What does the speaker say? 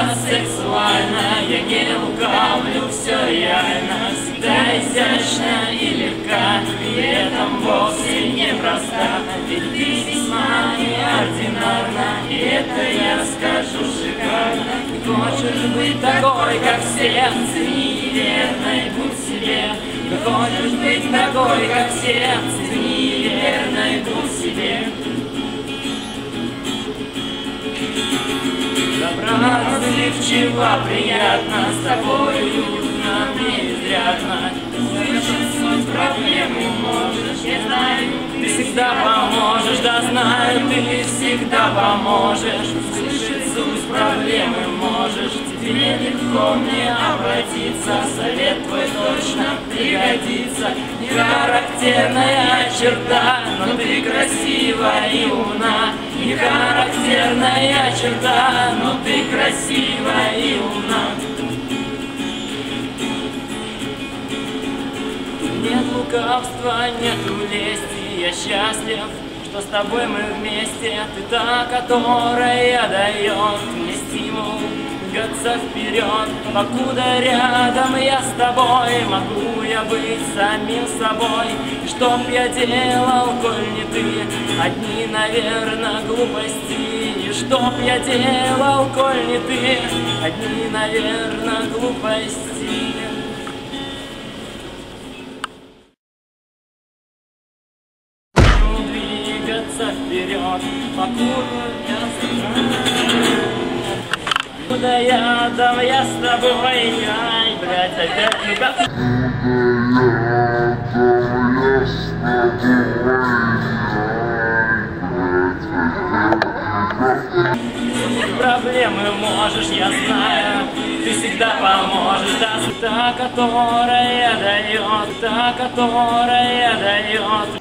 всегда сексуально, я не лукавлю, все реально, всегда изящна и легка, при этом вовсе не проста, ведь ты весьма неординарна, и это я скажу шикарно. Ты хочешь быть такой, как все, цени верной, будь себе. Ты хочешь быть такой, как все, цени верной, будь себе. Добра, отзывчива, приятно, с тобой уютно, мне изрядно. Слышишь суть проблемы, можешь, я знаю, ты всегда поможешь, да знаю, ты всегда поможешь. Слышишь суть проблемы, можешь, тебе легко мне обратиться, совет твой точно пригодится. Не характерная черта, но ты красива и умна. Не характерная черта, но ты красива и умна. Нет лукавства, нету лести, я счастлив, что с тобой мы вместе. Ты та, которая дает мне стимул двигаться вперед. Покуда рядом я с тобой, могу я быть самим собой. И чтоб я делал, коль не ты, одни, наверное, глупости. И чтоб я делал, коль не ты, одни, наверное, глупости. Двигаться вперед, покуда я дам, я с тобой, ай, блядь, опять, ну как? Проблемы можешь, я знаю, ты всегда поможешь, да, та, которая дает, та, которая дает